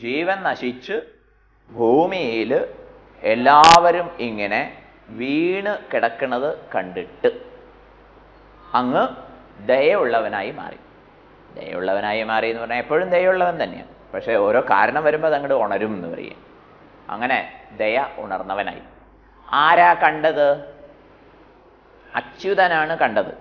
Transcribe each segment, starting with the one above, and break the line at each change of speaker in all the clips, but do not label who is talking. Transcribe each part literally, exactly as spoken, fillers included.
ജീവൻ നശിച്ച് ഭൂമിയിൽ എല്ലാവരും ഇങ്ങനെ വീണ് കിടക്കുന്നത് കണ്ടിട്ട് അങ്ങ് ദയുള്ളവനായി മാറി. ദയുള്ളവനായി മാറി എന്ന് പറഞ്ഞാൽ എപ്പോഴും ദയുള്ളവൻ തന്നെയാണ്, പക്ഷേ ഓരോ കാരണം വരുമ്പോൾ അത് അങ്ങോട്ട് ഉണരും എന്ന് പറയും. അങ്ങനെ ദയ ഉണർന്നവനായി. ആരാ കണ്ടത്? അച്യുതനാണ് കണ്ടത്.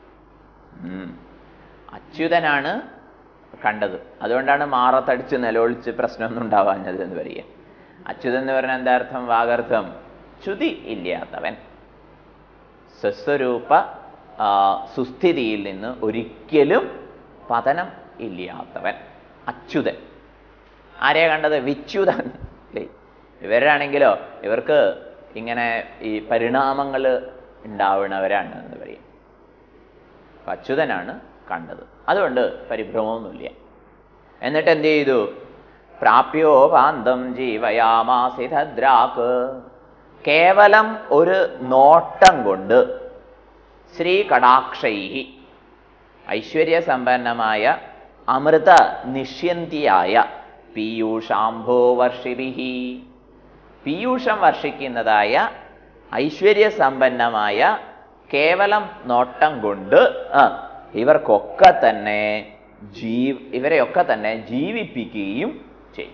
അച്യുതനാണ് കണ്ടത്. അതുകൊണ്ടാണ് മാറത്തടിച്ച് നിലവിളിച്ച് പ്രശ്നമൊന്നും ഉണ്ടാവാഞ്ഞത് എന്ന് പറയുക. അച്യുതൻ എന്ന് പറഞ്ഞാൽ എന്താ അർത്ഥം? വാഗർത്ഥം ച്യുതി ഇല്ലാത്തവൻ, സ്വസ്വരൂപ സുസ്ഥിതിയിൽ നിന്ന് ഒരിക്കലും പതനം ഇല്ലാത്തവൻ അച്യുതൻ. ആരെയാ കണ്ടത്? വിച്യുതൻ. അല്ലേ? ഇവരാണെങ്കിലോ ഇവർക്ക് ഇങ്ങനെ ഈ പരിണാമങ്ങൾ ഉണ്ടാവുന്നവരാണ് എന്ന് പറയും. അച്യുതനാണ് കണ്ടത്. അതുകൊണ്ട് പരിഭ്രമമൊന്നുമില്ല. എന്നിട്ട് എന്ത് ചെയ്തു? പ്രാപ്യോ പാന്തം ജീവയാമാസിദ്രാക്ക്. കേവലം ഒരു നോട്ടം കൊണ്ട് ശ്രീകടാക്ഷൈഹി ഐശ്വര്യസമ്പന്നമായ അമൃത നിഷ്യന്തിയായ പീയൂഷാംഭോ വർഷിഭിഹി, പീയൂഷം വർഷിക്കുന്നതായ ഐശ്വര്യസമ്പന്നമായ കേവലം നോട്ടം കൊണ്ട് ഇവർക്കൊക്കെ തന്നെ ജീവ ഇവരെയൊക്കെ തന്നെ ജീവിപ്പിക്കുകയും ചെയ്യും.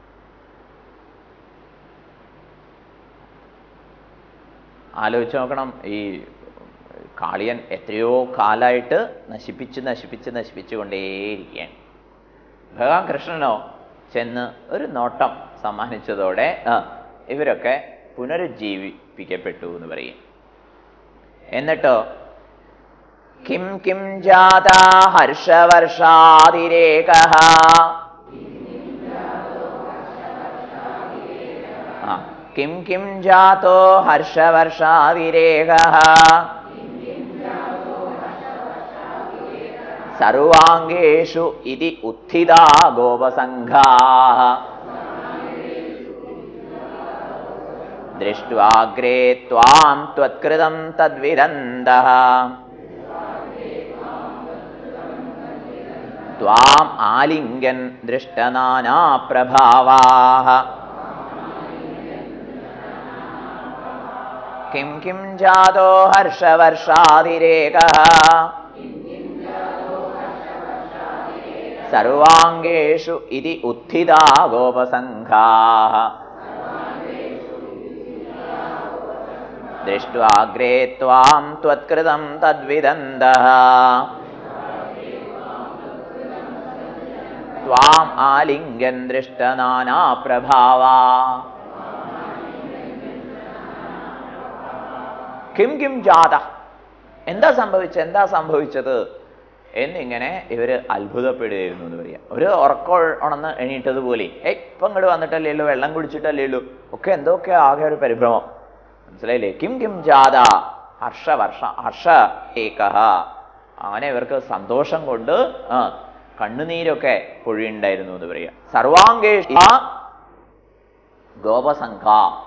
ആലോചിച്ച് നോക്കണം. ഈ കാളിയൻ എത്രയോ കാലമായിട്ട് നശിപ്പിച്ച് നശിപ്പിച്ച് നശിപ്പിച്ചു കൊണ്ടേയിരിക്കുകയാണ്. ഭഗവാൻ കൃഷ്ണനോ ചെന്ന് ഒരു നോട്ടം സമ്മാനിച്ചതോടെ ഇവരൊക്കെ പുനരുജ്ജീവിപ്പിക്കപ്പെട്ടു എന്ന് പറയും. എന്നിട്ടോ കിം കിം ജാതാ ഹർഷവർഷാതിരേകഃ, കിം കിം ജാതോ ഹർഷവർഷാതിരേകഃ സർവാംഗേഷു ഇതി ഉത്ഥിതാ ഗോപസംഘാഃ ദൃഷ്ട്വാഗ്രേ ത്വാം ത്വത്കൃതം തദ്വിദന്തഃ ത്വാം ആലിംഗൻ ദൃഷ്ടനാനാപ്രഭാവാഃ കിം കിം ജാതോ ഹർഷവർഷാതിരേകഃ സർവാംഗേഷു ഇതി ഉത്ഥിതാ ഗോപസംഘാഃ ദൃഷ്ട്വാഗ്രേ ത്വാം ത്വത്കൃതം തദ്വിദന്തഃ ത്വാം ആലിംഗൻ ദൃഷ്ടനാനാപ്രഭാവാഃ. കിം കിം ജാത, എന്താ സംഭവിച്ചത് എന്താ സംഭവിച്ചത് എന്നിങ്ങനെ ഇവര് അത്ഭുതപ്പെടുകയായിരുന്നു എന്ന് പറയാം. ഒരു ഉറക്കം ഉണർന്ന് എണീറ്റതുപോലെ, ഏയ് ഇപ്പം ഇങ്ങോട്ട് വന്നിട്ടല്ലേ ഉള്ളൂ, വെള്ളം കുടിച്ചിട്ടല്ലേ ഉള്ളൂ, ഒക്കെ എന്തൊക്കെ ആകെ ഒരു പരിഭ്രമം. മനസ്സിലായില്ലേ? കിം കിം ജാത ഹർഷവർഷ ഹർഷ ഏകഃ, അങ്ങനെ ഇവർക്ക് സന്തോഷം കൊണ്ട് ആ കണ്ണുനീരൊക്കെ പൊഴിയുണ്ടായിരുന്നു എന്ന് പറയാം. സർവാംഗേഷ ഗോപസംഘ,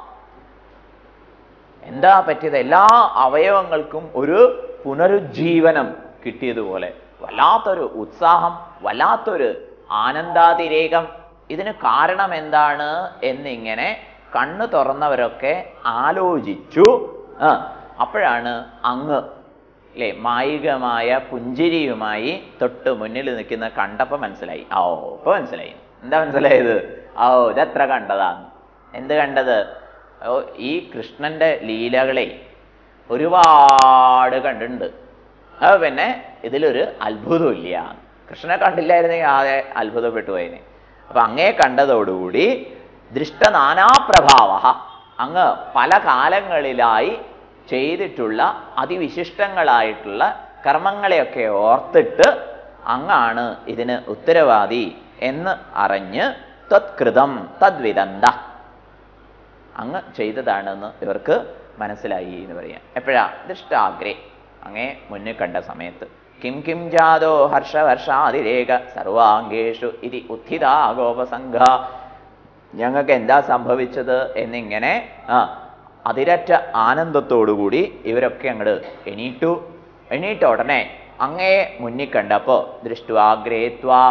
എന്താ പറ്റിയത്? എല്ലാ അവയവങ്ങൾക്കും ഒരു പുനരുജ്ജീവനം കിട്ടിയതുപോലെ വല്ലാത്തൊരു ഉത്സാഹം, വല്ലാത്തൊരു ആനന്ദാതിരേകം. ഇതിന് കാരണം എന്താണ് എന്നിങ്ങനെ കണ്ണു തുറന്നവരൊക്കെ ആലോചിച്ചു. ആ അപ്പോഴാണ് അങ്ങ് അല്ലേ മായികമായ പുഞ്ചിരിയുമായി തൊട്ട് മുന്നിൽ നിൽക്കുന്ന കണ്ടപ്പോൾ മനസ്സിലായി. ഓ ഇപ്പൊ മനസ്സിലായി. എന്താ മനസ്സിലായത്? ഓ ഇതെത്ര കണ്ടതാന്ന്. എന്ത് കണ്ടത്? ഓ ഈ കൃഷ്ണന്റെ ലീലകളെ ഒരുപാട് കണ്ടിട്ടുണ്ട്. അത് പിന്നെ ഇതിലൊരു അത്ഭുതമില്ല. കൃഷ്ണനെ കണ്ടില്ലായിരുന്നെങ്കിൽ ആകെ അത്ഭുതപ്പെട്ടു പോയതിനെ. അപ്പൊ അങ്ങേ കണ്ടതോടുകൂടി ദൃഷ്ടനാനാപ്രഭാവ, അങ്ങ് പല കാലങ്ങളിലായി ചെയ്തിട്ടുള്ള അതിവിശിഷ്ടങ്ങളായിട്ടുള്ള കർമ്മങ്ങളെയൊക്കെ ഓർത്തിട്ട് അങ്ങാണ് ഇതിന് ഉത്തരവാദി എന്ന് അറിഞ്ഞ് തത്കൃതം തദ്വിദന്ത, അങ്ങ് ചെയ്തതാണെന്ന് ഇവർക്ക് മനസ്സിലായി എന്ന് പറയാം. എപ്പോഴാ? ദൃഷ്ടാഗ്രേ, അങ്ങേ മുന്നിൽ കണ്ട സമയത്ത്. കിം കിം ജാതോ ഹർഷവർഷാതിരേക സർവാംഗേഷു ഇതി ഉത്ഥിതാ ഗോപസംഘ, ഞങ്ങൾക്ക് എന്താ സംഭവിച്ചത് എന്നിങ്ങനെ ആ അതിരറ്റ ആനന്ദത്തോടുകൂടി ഇവരൊക്കെ അങ്ങോട്ട് എണീറ്റു. എണീറ്റ ഉടനെ അങ്ങയെ മുന്നിൽ കണ്ടപ്പോൾ ദൃഷ്ട്വാഗ്രേ ത്വാം,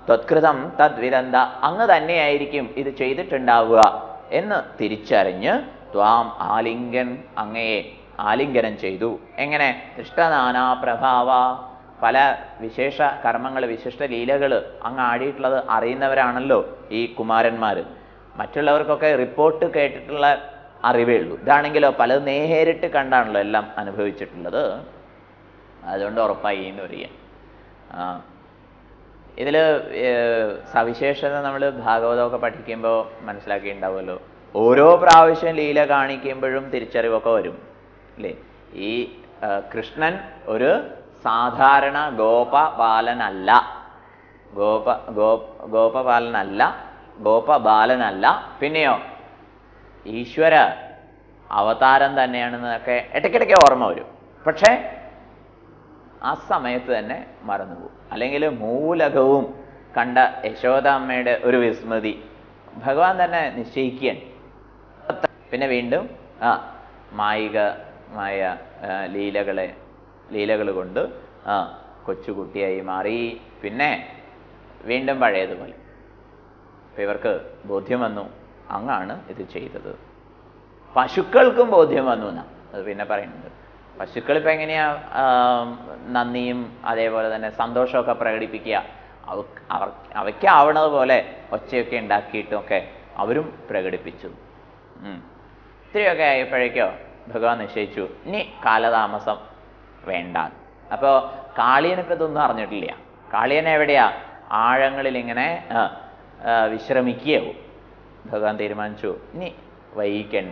ത്വത്കൃതം തദ്വിദന്ത, അങ്ങ് തന്നെയായിരിക്കും ഇത് ചെയ്തിട്ടുണ്ടാവുക എന്ന് തിരിച്ചറിഞ്ഞ് ത്വാം ആലിംഗൻ, അങ്ങയെ ആലിംഗനം ചെയ്തു. എങ്ങനെ? ദൃഷ്ടനാനാ പ്രഭാവ, പല വിശേഷ കർമ്മങ്ങൾ, വിശിഷ്ട ലീലകൾ അങ്ങ് ആടിയിട്ടുള്ളത് അറിയുന്നവരാണല്ലോ ഈ കുമാരന്മാർ. മറ്റുള്ളവർക്കൊക്കെ റിപ്പോർട്ട് കേട്ടിട്ടുള്ള അറിവേ ഉള്ളൂ. ഇതാണെങ്കിലോ പലത് നേരിട്ട് കണ്ടാണല്ലോ എല്ലാം അനുഭവിച്ചിട്ടുള്ളത്. അതുകൊണ്ട് ഉറപ്പായി എന്ന് പറയുക. ആ ഇതിൽ സവിശേഷത നമ്മൾ ഭാഗവതമൊക്കെ പഠിക്കുമ്പോൾ മനസ്സിലാക്കിയിട്ടുണ്ടാവുമല്ലോ. ഓരോ പ്രാവശ്യം ലീല കാണിക്കുമ്പോഴും തിരിച്ചറിവൊക്കെ വരും അല്ലേ. ഈ കൃഷ്ണൻ ഒരു സാധാരണ ഗോപബാലനല്ല, ഗോപ ഗോ ഗോപബാലനല്ല ഗോപബാലനല്ല പിന്നെയോ ഈശ്വര അവതാരം തന്നെയാണെന്നൊക്കെ ഇടയ്ക്കിടയ്ക്ക് ഓർമ്മ വരും. പക്ഷേ ആ സമയത്ത് തന്നെ മറന്നുപോകും. അല്ലെങ്കിൽ മൂലകവും കണ്ട യശോദാമ്മയുടെ ഒരു വിസ്മൃതി ഭഗവാൻ തന്നെ നിശ്ചയിക്കുകയാണ്. പിന്നെ വീണ്ടും ആ മായികമായ ലീലകളെ ലീലകൾ കൊണ്ട് ആ കൊച്ചുകുട്ടിയായി മാറി. പിന്നെ വീണ്ടും പഴയതുപോലെ. അപ്പം ഇവർക്ക് ബോധ്യം വന്നു, അങ്ങാണ് ഇത് ചെയ്തത്. പശുക്കൾക്കും ബോധ്യം വന്നു എന്നാ അത് പിന്നെ പറയുന്നുണ്ട്. പശുക്കൾ ഇപ്പം എങ്ങനെയാ നന്ദിയും അതേപോലെ തന്നെ സന്തോഷമൊക്കെ പ്രകടിപ്പിക്കുക? അവ അവർ അവയ്ക്കാവണത് പോലെ ഒച്ചയൊക്കെ ഉണ്ടാക്കിയിട്ടൊക്കെ അവരും പ്രകടിപ്പിച്ചു. ഇത്രയൊക്കെ ആയപ്പോഴേക്കോ ഭഗവാൻ നിശ്ചയിച്ചു ഇനി കാലതാമസം വേണ്ട. അപ്പോൾ കാളിയനിപ്പോൾ ഇതൊന്നും അറിഞ്ഞിട്ടില്ല. കാളിയൻ എവിടെയാ? ആഴങ്ങളിൽ ഇങ്ങനെ വിശ്രമിക്കുകയാവും. ഭഗവാൻ തീരുമാനിച്ചു ഇനി വൈകിക്കേണ്ട.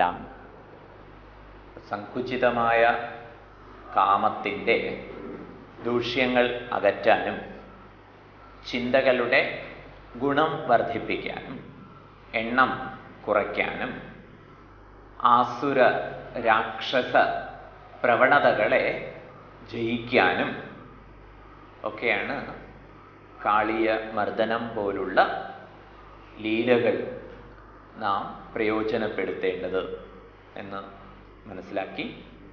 സങ്കുചിതമായ കാമത്തിൻ്റെ ദൂഷ്യങ്ങൾ അകറ്റാനും ചിന്തകളുടെ ഗുണം വർദ്ധിപ്പിക്കാനും എണ്ണം കുറയ്ക്കാനും ആസുര രാക്ഷസ പ്രവണതകളെ ജയിക്കാനും ഒക്കെയാണ് കാളിയമർദ്ദനം പോലുള്ള ലീലകൾ നാം പ്രയോജനപ്പെടുത്തേണ്ടത് എന്ന് മനസ്സിലാക്കി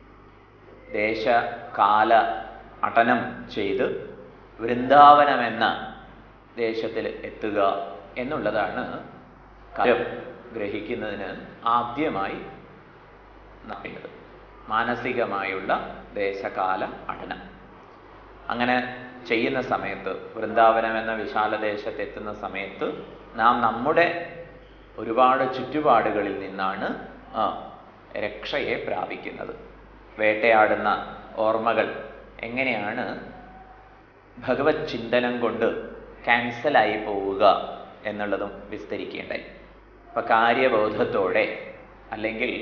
ദേശകാല അടനം ചെയ്ത് വൃന്ദാവനമെന്ന ദേശത്തിൽ എത്തുക എന്നുള്ളതാണ് കാര്യം ഗ്രഹിക്കുന്നതിന് ആദ്യമായി നടത്തേണ്ടത്. മാനസികമായുള്ള ദേശകാല അടനം. അങ്ങനെ ചെയ്യുന്ന സമയത്ത് വൃന്ദാവനം എന്ന വിശാല ദേശത്തെത്തുന്ന സമയത്ത് നാം നമ്മുടെ ഒരുപാട് ചുറ്റുപാടുകളിൽ നിന്നാണ് രക്ഷയെ പ്രാപിക്കുന്നത്. വേട്ടയാടുന്ന ഓർമ്മകൾ എങ്ങനെയാണ് ഭഗവത് ചിന്തനം കൊണ്ട് ക്യാൻസലായി പോവുക എന്നുള്ളതും വിസ്തരിക്കേണ്ടായി. അപ്പം കാര്യബോധത്തോടെ അല്ലെങ്കിൽ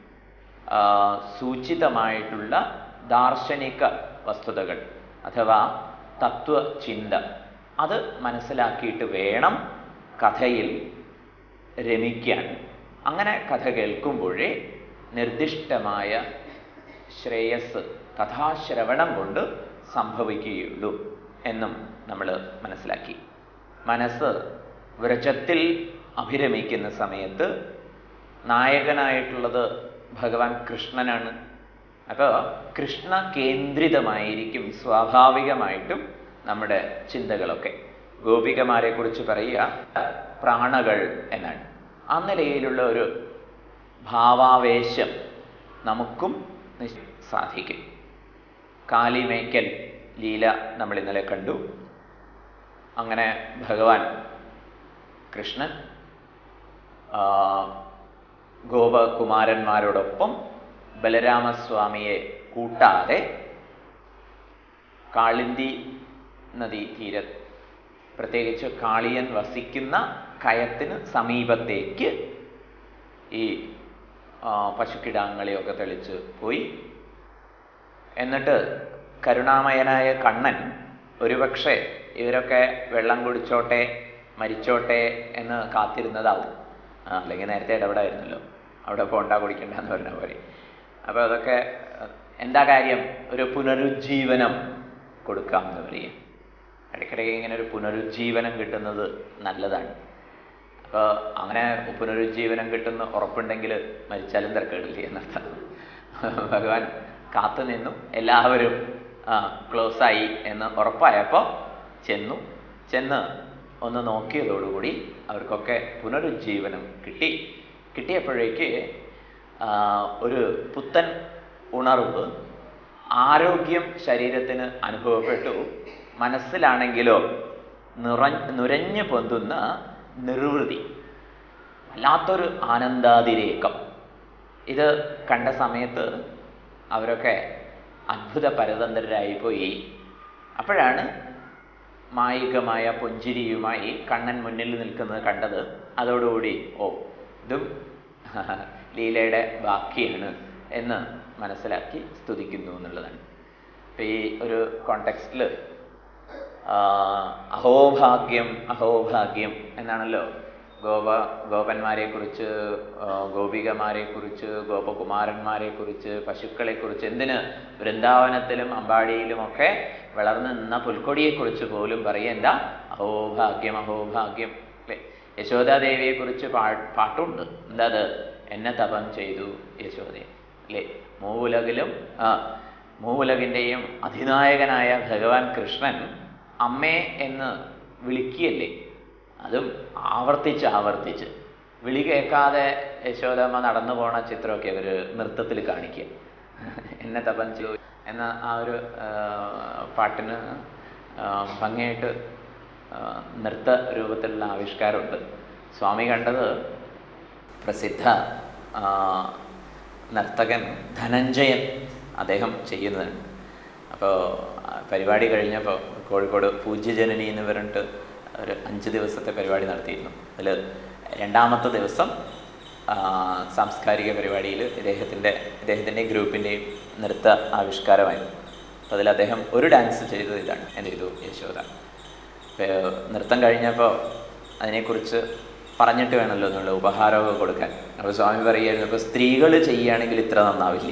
സൂചിതമായിട്ടുള്ള ദാർശനിക വസ്തുതകൾ അഥവാ തത്വചിന്ത അത് മനസ്സിലാക്കിയിട്ട് വേണം കഥയിൽ രമിക്കാൻ. അങ്ങനെ കഥ കേൾക്കുമ്പോഴേ നിർദ്ദിഷ്ടമായ ശ്രേയസ് കഥാശ്രവണം കൊണ്ട് സംഭവിക്കുകയുള്ളൂ എന്നും നമ്മൾ മനസ്സിലാക്കി. മനസ്സ് വ്രജത്തിൽ അഭിരമിക്കുന്ന സമയത്ത് നായകനായിട്ടുള്ളത് ഭഗവാൻ കൃഷ്ണനാണ്. അപ്പോൾ കൃഷ്ണ കേന്ദ്രിതമായിരിക്കും സ്വാഭാവികമായിട്ടും നമ്മുടെ ചിന്തകളൊക്കെ. ഗോപികമാരെ കുറിച്ച് പറയുക പ്രാണകൾ എന്നാണ്. ആ നിലയിലുള്ള ഒരു ഭാവാവേശം നമുക്കും സാധിക്കും. കാലിമേക്കൽ ലീല നമ്മൾ ഇന്നലെ കണ്ടു. അങ്ങനെ ഭഗവാൻ കൃഷ്ണൻ ഗോപകുമാരന്മാരോടൊപ്പം ബലരാമസ്വാമിയെ കൂട്ടാതെ കാളിന്തി നദീ തീര പ്രത്യേകിച്ച് കാളിയൻ വസിക്കുന്ന കയത്തിന് സമീപത്തേക്ക് ഈ പശുക്കിടാങ്ങളെയൊക്കെ തെളിച്ച് പോയി. എന്നിട്ട് കരുണാമയനായ കണ്ണൻ ഒരുപക്ഷെ ഇവരൊക്കെ വെള്ളം കുടിച്ചോട്ടെ മരിച്ചോട്ടെ എന്ന് കാത്തിരുന്നതാവും. അല്ലെങ്കിൽ നേരത്തെ ഇടപെടായിരുന്നല്ലോ, അവിടെ പോണ്ട കുടിക്കണ്ട എന്ന് പറഞ്ഞ പോലെ. അപ്പോൾ അതൊക്കെ എന്താ കാര്യം? ഒരു പുനരുജ്ജീവനം കൊടുക്കാമെന്ന് പറയും. ഇടയ്ക്കിടയ്ക്ക് ഇങ്ങനെ ഒരു പുനരുജ്ജീവനം കിട്ടുന്നത് നല്ലതാണ്. അപ്പോൾ അങ്ങനെ പുനരുജ്ജീവനം കിട്ടുന്ന ഉറപ്പുണ്ടെങ്കിൽ മരിച്ചാലും തിരക്കേടില്ല എന്നർത്ഥം. ഭഗവാൻ കാത്തു നിന്നു. എല്ലാവരും ക്ലോസായി എന്ന് ഉറപ്പായപ്പോൾ ചെന്നു ചെന്ന് ഒന്ന് നോക്കിയതോടുകൂടി അവർക്കൊക്കെ പുനരുജ്ജീവനം കിട്ടി. കിട്ടിയപ്പോഴേക്ക് ഒരു പുത്തൻ ഉണർവ്, ആരോഗ്യം ശരീരത്തിന് അനുഭവപ്പെട്ടു. മനസ്സിലാണെങ്കിലോ നിറ നുരഞ്ഞു പൊന്തുന്ന നിർവൃതി, വല്ലാത്തൊരു ആനന്ദാതിരേകം. ഇത് കണ്ട സമയത്ത് അവരൊക്കെ അത്ഭുത പരതന്ത്രരായിപ്പോയി. അപ്പോഴാണ് മായികമായ പുഞ്ചിരിയുമായി കണ്ണൻ മുന്നിൽ നിൽക്കുന്നത് കണ്ടത്. അതോടുകൂടി ഓ ഇതും ലീലയുടെ ബാക്കിയാണ് എന്ന് മനസ്സിലാക്കി സ്തുതിക്കുന്നു എന്നുള്ളതാണ്. ഇപ്പം ഈ ഒരു കോണ്ടെക്സ്റ്റിൽ അഹോഭാഗ്യം അഹോഭാഗ്യം എന്നാണല്ലോ ഗോപ ഗോപന്മാരെ കുറിച്ച്, ഗോപികമാരെ കുറിച്ച്, ഗോപകുമാരന്മാരെ കുറിച്ച്, പശുക്കളെ കുറിച്ച്, എന്തിന് വൃന്ദാവനത്തിലും അമ്പാടിയിലുമൊക്കെ വളർന്നു നിന്ന പുൽക്കൊടിയെക്കുറിച്ച് പോലും പറയുക എന്താ അഹോഭാഗ്യം അഹോഭാഗ്യം അല്ലേ. യശോദാദേവിയെ കുറിച്ച് പാ പാട്ടുണ്ട് എന്താ അത്, എന്നെ തപം ചെയ്തു യശോദ അല്ലേ. മൂവുലകിലും ആ മൂവുലകിൻ്റെയും അധിനായകനായ ഭഗവാൻ കൃഷ്ണൻ അമ്മേ എന്ന് വിളിക്കുകയല്ലേ, അതും ആവർത്തിച്ച് ആവർത്തിച്ച്. വിളി കേൾക്കാതെ യശോദമ്മ നടന്നു പോണ ചിത്രമൊക്കെ അവർ നൃത്തത്തിൽ കാണിക്കുക. എന്നെ തപം ചെയ്തു എന്ന ആ ഒരു പാട്ടിന് ഭംഗിയായിട്ട് നൃത്ത രൂപത്തിലുള്ള ആവിഷ്കാരമുണ്ട്. സ്വാമി കണ്ടത് പ്രസിദ്ധ നർത്തകൻ ധനഞ്ജയൻ അദ്ദേഹം ചെയ്യുന്നതാണ്. അപ്പോൾ പരിപാടി കഴിഞ്ഞപ്പോൾ കോഴിക്കോട് പൂജ്യജനനി എന്ന് പറഞ്ഞിട്ട് ഒരു അഞ്ച് ദിവസത്തെ പരിപാടി നടത്തിയിരുന്നു. അതിൽ രണ്ടാമത്തെ ദിവസം സാംസ്കാരിക പരിപാടിയിൽ ഇദ്ദേഹത്തിൻ്റെ ഇദ്ദേഹത്തിൻ്റെ ഗ്രൂപ്പിൻ്റെയും നൃത്ത ആവിഷ്കാരമായിരുന്നു. അപ്പോൾ അതിൽ അദ്ദേഹം ഒരു ഡാൻസ് ചെയ്തത് ഇതാണ്. എന്ത് ചെയ്തു യശോദ. നൃത്തം കഴിഞ്ഞപ്പോൾ അതിനെക്കുറിച്ച് പറഞ്ഞിട്ട് വേണമല്ലോ എന്നുള്ള ഉപഹാരമൊക്കെ കൊടുക്കാൻ. അപ്പോൾ സ്വാമി പറയുമായിരുന്നു, ഇപ്പോൾ സ്ത്രീകൾ ചെയ്യുകയാണെങ്കിൽ ഇത്ര നന്നാവില്ല.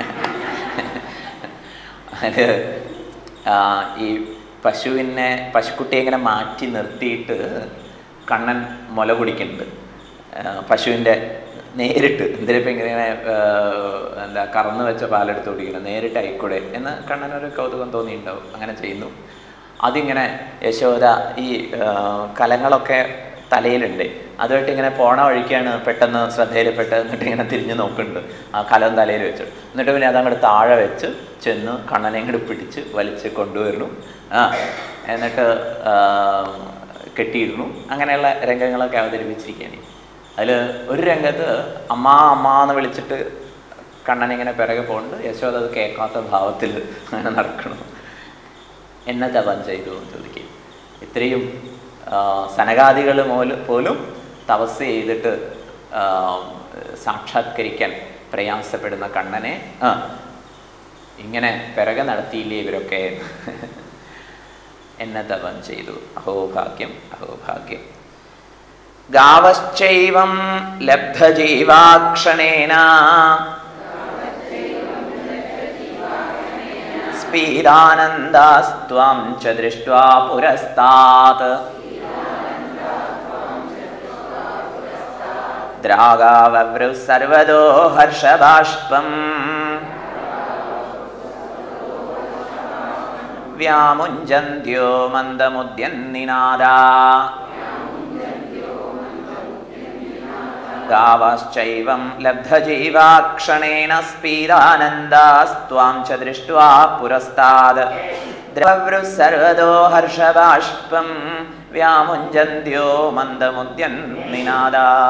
അത് ഈ പശുവിനെ പശുക്കുട്ടിയെ ഇങ്ങനെ മാറ്റി നിർത്തിയിട്ട് കണ്ണൻ മുല കുടിക്കുന്നുണ്ട്. പശുവിൻ്റെ നേരിട്ട് എന്തിനിപ്പോൾ ഇങ്ങനെ എന്താ കറന്നു വെച്ച പാലെടുത്ത് കുടിക്കണം, നേരിട്ട് ആയിക്കൂടെ എന്ന് കണ്ണനൊരു കൗതുകം തോന്നിയിട്ടുണ്ടാവും. അങ്ങനെ ചെയ്യുന്നു. അതിങ്ങനെ യശോദ ഈ കലങ്ങളൊക്കെ തലയിലുണ്ട്, അതുമായിട്ട് ഇങ്ങനെ പോണ വഴിക്കാണ് പെട്ടെന്ന് ശ്രദ്ധയിൽപ്പെട്ട് എന്നിട്ട് ഇങ്ങനെ തിരിഞ്ഞ് നോക്കുന്നുണ്ട്. ആ കലം തലയിൽ വെച്ചു. എന്നിട്ട് പിന്നെ അതങ്ങോട്ട് താഴെ വെച്ച് ചെന്ന് കണ്ണനെ ഇങ്ങോട്ട് പിടിച്ച് വലിച്ച് കൊണ്ടുവരുന്നു. ആ എന്നിട്ട് കെട്ടിയിരുന്നു. അങ്ങനെയുള്ള രംഗങ്ങളൊക്കെ അവതരിപ്പിച്ചിരിക്കുകയാണ്. അതിൽ ഒരു രംഗത്ത് അമ്മ അമ്മ എന്ന് വിളിച്ചിട്ട് കണ്ണൻ ഇങ്ങനെ പിറകെ പോകുന്നുണ്ട്. യശോദ അത് കേൾക്കാത്ത ഭാവത്തിൽ അങ്ങനെ നടക്കണം. എന്നെ തപം ചെയ്തു എന്ന് ചോദിക്കുക. ഇത്രയും സനകാദികൾ പോലും തപസ് ചെയ്തിട്ട് സാക്ഷാത്കരിക്കാൻ പ്രയാസപ്പെടുന്ന കണ്ണനെ ആ ഇങ്ങനെ പിറകെ നടത്തിയില്ലേ ഇവരൊക്കെ. എന്നെ തപം ചെയ്തു. അഹോഭാഗ്യം അഹോഭാഗ്യം. ഗാവശ്ചൈവം ലബ്ധജീവാക്ഷണേന സ്ഫീരാനന്ദാസ്ത്വം ച ദൃഷ്ട്വാ പുരസ്താത് ദ്രാഗാവവൃ സർവദോ ഹർഷബാഷ്പം വ്യാമുഞ്ജന്ത്യോ മന്ദമുദ്യന്നിനാദാ ഗാവശ്ചൈവം ലബ്ധജീവാക്ഷണേന സ്ഫീരാനന്ദാസ്ത്വാം ച ദൃഷ്ട്വാ പുരസ്താത് ദ്രവവൃ സർവദോ ഹർഷബാഷ്പം വ്യാമുഞ്ജന്ത്യോ മന്ദമുദ്യന്നിനാദാ.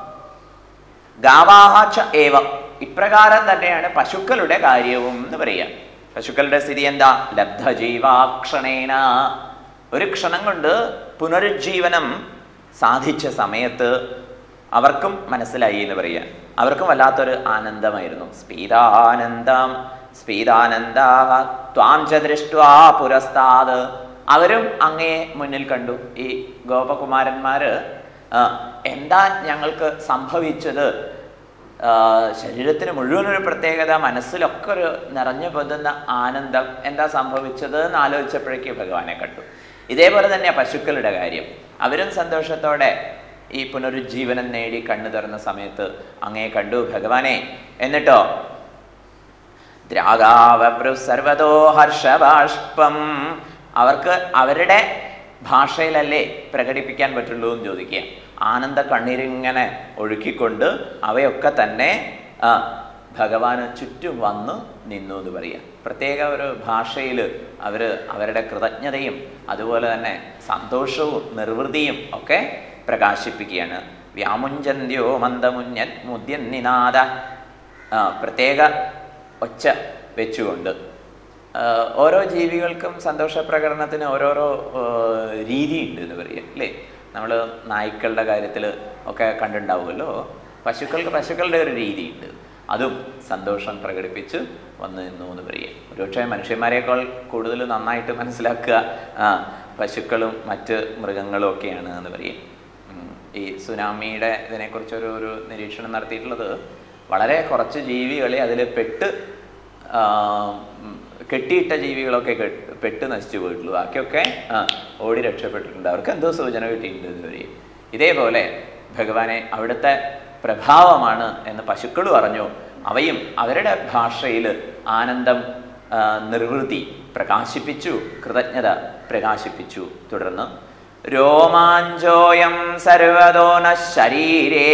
ഗാവാഹ ച ഏവ, ഇപ്രകാരം തന്നെയാണ് പശുക്കളുടെ കാര്യവും എന്ന് പറയുക. പശുക്കളുടെ സ്ഥിതി എന്താ? ലബ്ധജീവാക്ഷണേന, ഒരു ക്ഷണം കൊണ്ട് പുനരുജ്ജീവനം സാധിച്ച സമയത്ത് അവർക്കും മനസ്സിലായി എന്ന് പറയുക. അവർക്കും വല്ലാത്തൊരു ആനന്ദമായിരുന്നു. സ്ഫീരാനന്ദം സ്ഫീരാനന്ദാഹ ത്വാം ച ദൃഷ്ട്വാ പുരസ്താത്, അവരും അങ്ങയെ മുന്നിൽ കണ്ടു. ഈ ഗോപകുമാരന്മാര് എന്താ ഞങ്ങൾക്ക് സംഭവിച്ചത്, ശരീരത്തിന് മുഴുവനൊരു പ്രത്യേകത, മനസ്സിലൊക്കെ ഒരു നിറഞ്ഞു പൊതുന്ന ആനന്ദം, എന്താ സംഭവിച്ചത് എന്ന് ആലോചിച്ചപ്പോഴേക്ക് ഭഗവാനെ കണ്ടു. ഇതേപോലെ തന്നെ പശുക്കളുടെ കാര്യം, അവരും സന്തോഷത്തോടെ ഈ പുനരുജ്ജീവനം നേടി കണ്ണു തുറന്ന സമയത്ത് അങ്ങയെ കണ്ടു ഭഗവാനെ. എന്നിട്ടോ ദ്രാഗാവവൃ സർവദോ ഹർഷബാഷ്പം, അവർക്ക് അവരുടെ ഭാഷയിലല്ലേ പ്രകടിപ്പിക്കാൻ പറ്റുള്ളൂ എന്ന് ചോദിക്കുക. ആനന്ദ കണ്ണീരിങ്ങനെ ഒഴുക്കിക്കൊണ്ട് അവയൊക്കെ തന്നെ ഭഗവാന് ചുറ്റും വന്ന് നിന്നു എന്ന് പറയുക. പ്രത്യേക ഒരു ഭാഷയിൽ അവർ അവരുടെ കൃതജ്ഞതയും അതുപോലെ തന്നെ സന്തോഷവും നിർവൃതിയും ഒക്കെ പ്രകാശിപ്പിക്കുകയാണ്. വ്യാമുഞ്ചന്ത്യോ മന്ദമുഞ്ഞൻ മുദ്യന്നിനാദ, പ്രത്യേക ഒച്ച വെച്ചുകൊണ്ട്. ഓരോ ജീവികൾക്കും സന്തോഷ പ്രകടനത്തിന് ഓരോരോ രീതിയുണ്ട് എന്ന് പറയുക അല്ലേ. നമ്മൾ നായ്ക്കളുടെ കാര്യത്തിൽ ഒക്കെ കണ്ടിട്ടുണ്ടാവുമല്ലോ. പശുക്കൾക്ക് പശുക്കളുടെ ഒരു രീതിയുണ്ട്, അതും സന്തോഷം പ്രകടിപ്പിച്ച് വന്നു നിന്നു എന്ന് പറയുക. ഒരുപക്ഷെ മനുഷ്യന്മാരെക്കാൾ കൂടുതൽ നന്നായിട്ട് മനസ്സിലാക്കുക പശുക്കളും മറ്റ് മൃഗങ്ങളും ഒക്കെയാണ് എന്ന് പറയും. ഈ സുനാമിയുടെ ഇതിനെക്കുറിച്ചൊരു ഒരു നിരീക്ഷണം നടത്തിയിട്ടുള്ളത്, വളരെ കുറച്ച് ജീവികളെ അതിൽ പെട്ട് കെട്ടിയിട്ട ജീവികളൊക്കെ പെട്ട് നശിച്ചു പോയിട്ടുള്ളൂ. ബാക്കിയൊക്കെ ഓടി രക്ഷപ്പെട്ടിട്ടുണ്ട്. അവർക്ക് എന്തോ സൂചന കിട്ടിയിട്ടുണ്ട് എന്ന് പറയും. ഇതേപോലെ ഭഗവാനെ അവിടുത്തെ പ്രഭാവമാണ് എന്ന് പശുക്കളും അറിഞ്ഞു. അവയും അവരുടെ ഭാഷയിൽ ആനന്ദം നിർവൃത്തി പ്രകാശിപ്പിച്ചു, കൃതജ്ഞത പ്രകാശിപ്പിച്ചു. തുടർന്ന് രോമാഞ്ചോയം സർവതോ ന ശരീരേ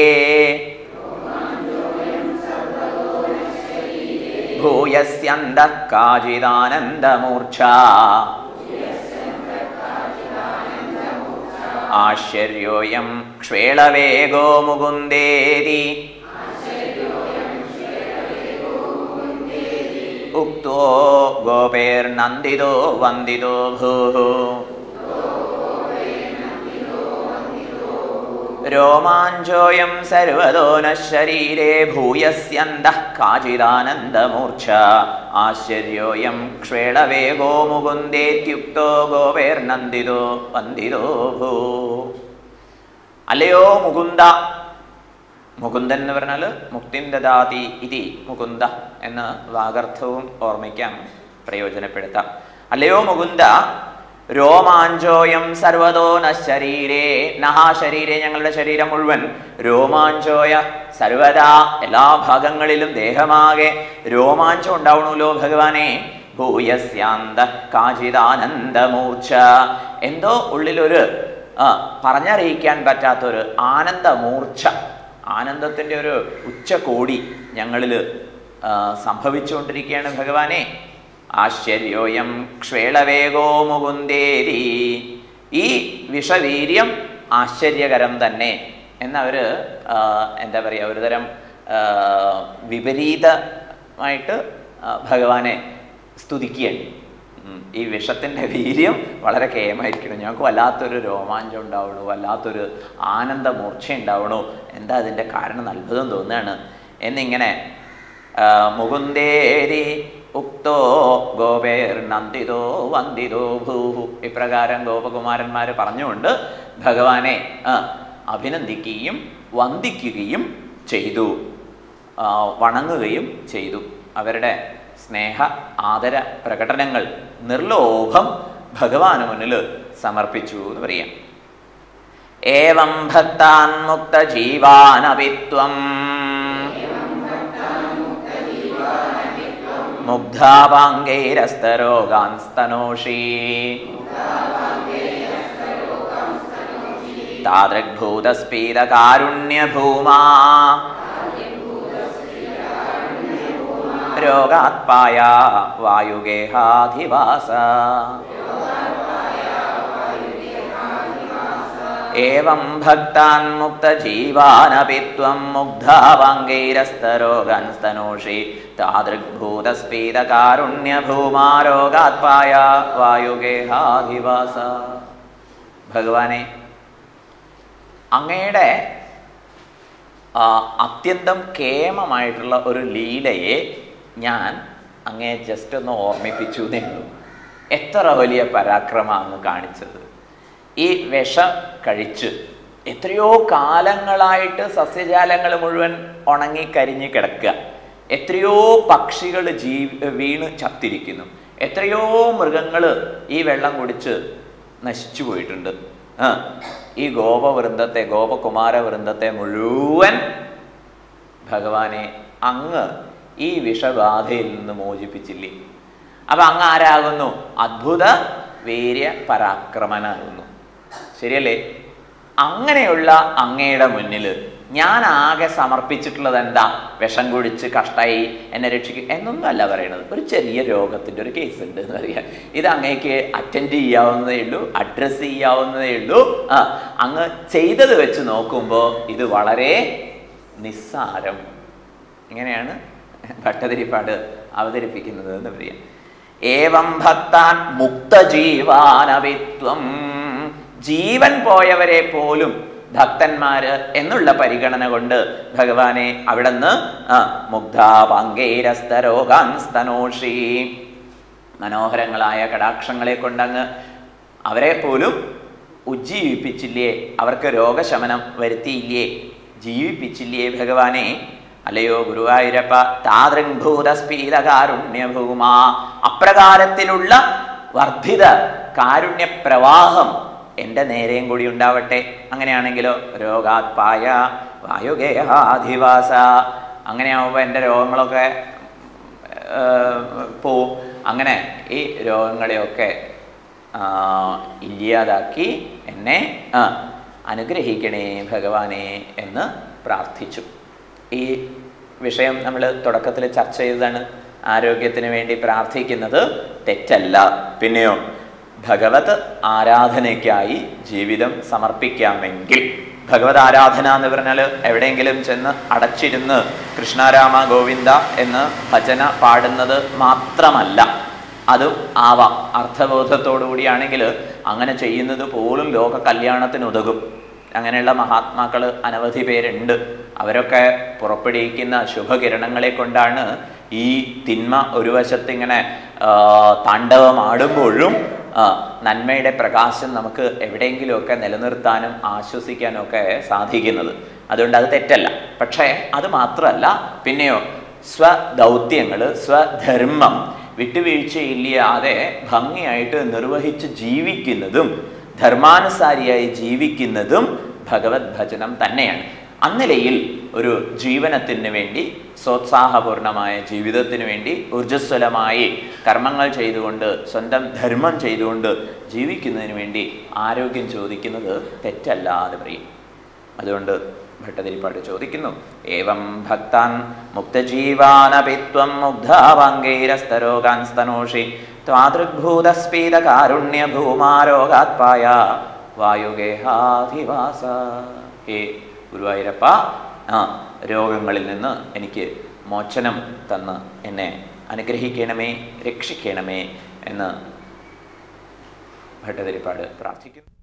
ഭൂയസ്യന്തഃ കാചിദാനന്ദമൂർച്ഛ ആശ്ചര്യോയം ക്ഷ്വേളവേഗോ മുകുന്ദേതി ഉക്തോ ഗോപേർനന്ദിതോ വന്ദിതോ ഭൂഃ. രോമാഞ്ചോയം സർവതോ ന ശരീരേ ഭൂയസ്യന്തഃ കാചിദാനന്ദമൂർച്ഛ ആശ്ചര്യോയം ക്ഷ്വേളവേഗോ മുകുന്ദേത്യുക്തോ ഗോപേർനന്ദിതോ വന്ദിതോ ഭൂഃ. അല്ലയോ മുകുന്ദ, മുകുന്ദൻ എന്ന് പറഞ്ഞാൽ മുക്തിം ദദാതി ഇതി മുകുന്ദ എന്ന വാഗർത്ഥവും ഓർമ്മിക്കാൻ പ്രയോജനപ്പെടുത്താം. അല്ലയോ മുകുന്ദ, രോമാഞ്ചോയം സർവതോ ന ശരീരേ, നഹ ശരീരേ ഞങ്ങളുടെ ശരീരം മുഴുവൻ, രോമാഞ്ചോയ സർവദാ എല്ലാ ഭാഗങ്ങളിലും ദേഹമാകെ രോമാഞ്ചം ഉണ്ടാവണമല്ലോ ഭഗവാനെ. ഭൂയസ്യാന്ത കാചിദാനന്ദമൂർച്ഛ, എന്തോ ഉള്ളിലൊരു ആ പറഞ്ഞറിയിക്കാൻ പറ്റാത്തൊരു ആനന്ദമൂർച്ഛ, ആനന്ദത്തിൻ്റെ ഒരു ഉച്ചകോടി ഞങ്ങളിൽ സംഭവിച്ചുകൊണ്ടിരിക്കുകയാണ് ഭഗവാനെ. ആശ്ചര്യോയം ക്ഷ്വേളവേഗോ മുകുന്ദേതി, ഈ വിഷവീര്യം ആശ്ചര്യകരം തന്നെ എന്നവർ എന്താ പറയുക, ഒരു തരം വിപരീതമായിട്ട് ഭഗവാനെ സ്തുതിക്കുകയാണ്. ഈ വിഷത്തിൻ്റെ വീര്യം വളരെ കേമായിരിക്കണം, ഞങ്ങൾക്ക് വല്ലാത്തൊരു രോമാഞ്ചം ഉണ്ടാവണു, വല്ലാത്തൊരു ആനന്ദമൂർച്ഛ ഉണ്ടാവണു, എന്താ അതിൻ്റെ കാരണം അത്ഭുതം തോന്നുകയാണ് എന്നിങ്ങനെ മുകുന്ദേരി ഉക്തോ ഗോപേർ നന്ദിതോ വന്ദിതോ ഭൂഃ, ഇപ്രകാരം ഗോപകുമാരന്മാർ പറഞ്ഞുകൊണ്ട് ഭഗവാനെ അഭിനന്ദിക്കുകയും വന്ദിക്കുകയും ചെയ്തു, വണങ്ങുകയും ചെയ്തു. അവരുടെ സ്നേഹ ആദര പ്രകടനങ്ങൾ നിർലോഭം ഭഗവാന് മുന്നിൽ സമർപ്പിച്ചു എന്ന് പറയാം. ഏവം ഭക്താൻ മുക്ത ജീവാനവിത്വം മുഗ്ധാപാംഗൈരസ്തരോഗാൻസ്തനോഷി താദൃഗ്ഭൂതസ്പീതകാരുണ്യഭൂമാ രോഗാത്പായ വായുഗേഹാധിവാസ. ഏവം ഭക്താൻ മുക്ത ജീവാനപിത്വം മുഗ്ധാപാംഗൈരസ്തരോഗാൻസ്തനോഷി താദൃഗ്ഭൂതസ്പീതകാരുണ്യഭൂമാ രോഗാത്പായ വായുഗേഹാധിവാസ. ഭഗവാനെ, അങ്ങയുടെ അത്യന്തം കേമമായിട്ടുള്ള ഒരു ലീലയെ ഞാൻ അങ്ങേ ജസ്റ്റ് ഒന്ന് ഓർമ്മിപ്പിച്ചു എന്നേ ഉള്ളൂ. എത്ര വലിയ പരാക്രമം അങ്ങ് കാണിച്ചത്! ഈ വിഷം കഴിച്ച് എത്രയോ കാലങ്ങളായിട്ട് സസ്യജാലങ്ങൾ മുഴുവൻ ഉണങ്ങി കരിഞ്ഞ് കിടക്കുക, എത്രയോ പക്ഷികൾ ജീ വീണ് ചത്തിരിക്കുന്നു, എത്രയോ മൃഗങ്ങൾ ഈ വെള്ളം കുടിച്ച് നശിച്ചു പോയിട്ടുണ്ട്. ആ ഈ ഗോപവൃന്ദത്തെ ഗോപകുമാരവൃന്ദത്തെ മുഴുവൻ ഭഗവാനെ അങ്ങ് ഈ വിഷബാധയിൽ നിന്ന് മോചിപ്പിച്ചില്ലേ? അപ്പൊ അങ്ങ് ആരാകുന്നു? അദ്ഭുത വീര്യ പരാക്രമനാകുന്നു. ശരിയല്ലേ? അങ്ങനെയുള്ള അങ്ങയുടെ മുന്നിൽ ഞാൻ ആകെ സമർപ്പിച്ചിട്ടുള്ളത് എന്താ? വിഷം കുടിച്ച് കഷ്ടായി എന്നെ രക്ഷിക്കും എന്നൊന്നും അല്ല പറയണത്. ഒരു ചെറിയ രോഗത്തിൻ്റെ ഒരു കേസ് ഉണ്ട് എന്ന് പറയാം. ഇത് അങ്ങേക്ക് അറ്റൻഡ് ചെയ്യാവുന്നതേ ഉള്ളൂ, അഡ്രസ്സ് ചെയ്യാവുന്നതേ ഉള്ളൂ. ആ അങ്ങ് ചെയ്തത് വെച്ച് നോക്കുമ്പോൾ ഇത് വളരെ നിസ്സാരം. ഇങ്ങനെയാണ് ഭട്ടതിരിപ്പാട് അവതരിപ്പിക്കുന്നത് എന്ന് പറയാം. ഏവം ഭക്താൻ മുക്തജീവാനവിത്വം, ജീവൻ പോയവരെ പോലും ഭക്തന്മാര് എന്നുള്ള പരിഗണന കൊണ്ട് ഭഗവാനെ അവിടുന്ന് മുഗ്ധാപാങ്കേരസ്തരോഗാൻസ്തനോഷി, മനോഹരങ്ങളായ കടാക്ഷങ്ങളെ കൊണ്ടങ്ങ് അവരെ പോലും ഉജ്ജീവിപ്പിച്ചില്ലേ, അവർക്ക് രോഗശമനം വരുത്തിയില്ലേ, ജീവിപ്പിച്ചില്ലേ ഭഗവാനെ. അല്ലയോ ഗുരുവായൂരപ്പ, താദൃംഭൂതസ്ഫീതകാരുണ്യഭൂമാ, അപ്രകാരത്തിലുള്ള വർദ്ധിത കാരുണ്യപ്രവാഹം എൻ്റെ നേരെയും കൂടി ഉണ്ടാവട്ടെ. അങ്ങനെയാണെങ്കിലോ രോഗാത്പായ വായുഗേഹാധിവാസ, അങ്ങനെയാവുമ്പോൾ എൻ്റെ രോഗങ്ങളൊക്കെ പോവും. അങ്ങനെ ഈ രോഗങ്ങളെയൊക്കെ ഇല്ലാതാക്കി എന്നെ അനുഗ്രഹിക്കണേ ഭഗവാനെ എന്ന് പ്രാർത്ഥിച്ചു. ഈ വിഷയം നമ്മൾ തുടക്കത്തിൽ ചർച്ച ചെയ്തതാണ്. ആരോഗ്യത്തിന് വേണ്ടി പ്രാർത്ഥിക്കുന്നത് തെറ്റല്ല. പിന്നെയോ ഭഗവത് ആരാധനയ്ക്കായി ജീവിതം സമർപ്പിക്കാമെങ്കിൽ, ഭഗവത് ആരാധന എന്ന് പറഞ്ഞാൽ എവിടെയെങ്കിലും ചെന്ന് അടച്ചിരുന്ന് കൃഷ്ണരാമ ഗോവിന്ദ എന്ന് ഭജന പാടുന്നത് മാത്രമല്ല. അതും ആവാം. അർത്ഥബോധത്തോടു കൂടിയാണെങ്കിൽ അങ്ങനെ ചെയ്യുന്നത് പോലും ലോക കല്യാണത്തിന് ഉതകും. അങ്ങനെയുള്ള മഹാത്മാക്കൾ അനവധി പേരുണ്ട്. അവരൊക്കെ പുറപ്പെടുവിക്കുന്ന ശുഭകിരണങ്ങളെ കൊണ്ടാണ് ഈ തിന്മ ഒരു വശത്ത് ഇങ്ങനെ താണ്ഡവമാടുമ്പോഴും നന്മയുടെ പ്രകാശം നമുക്ക് എവിടെയെങ്കിലുമൊക്കെ നിലനിർത്താനും ആശ്വസിക്കാനും ഒക്കെ സാധിക്കുന്നത്. അതുകൊണ്ട് അത് തെറ്റല്ല. പക്ഷേ അത് മാത്രമല്ല, പിന്നെയോ സ്വദൗത്യങ്ങൾ, സ്വധർമ്മം വിട്ടുവീഴ്ചയില്ലാതെ ഭംഗിയായിട്ട് നിർവഹിച്ച് ജീവിക്കുന്നതും ധർമാനുസാരിയായി ജീവിക്കുന്നതും ഭഗവത് ഭജനം തന്നെയാണ്. അന്നിലയിൽ ഒരു ജീവനത്തിന് വേണ്ടി, സോത്സാഹപൂർണമായ ജീവിതത്തിന് വേണ്ടി ഊർജ്ജസ്വലമായി കർമ്മങ്ങൾ ചെയ്തുകൊണ്ട്, സ്വന്തം ധർമ്മം ചെയ്തുകൊണ്ട് ജീവിക്കുന്നതിന് വേണ്ടി ആരോഗ്യം ചോദിക്കുന്നത് തെറ്റല്ല എന്ന് പറയും. അതുകൊണ്ട് ഭട്ടതിരിപ്പാട് ചോദിക്കുന്നു, ഏവം ഭക്താൻ മുക്തജീവാനപിത്വം മുഗ്ധാവാങ്കൈരസ്തരോഗാൻ സ്തനോഷി ത്വാദൃഗ്ഭൂതസ്ഫീതകാരുണ്യഭൂമാരോഗാത്പായ വായുഗേഹാധിവാസ. ഹേ ഗുരുവായൂരപ്പ, ആ രോഗങ്ങളിൽ നിന്ന് എനിക്ക് മോചനം തന്ന് എന്നെ അനുഗ്രഹിക്കണമേ, രക്ഷിക്കണമേ എന്ന് ഭട്ടതിരിപ്പാട് പ്രാർത്ഥിക്കുന്നു.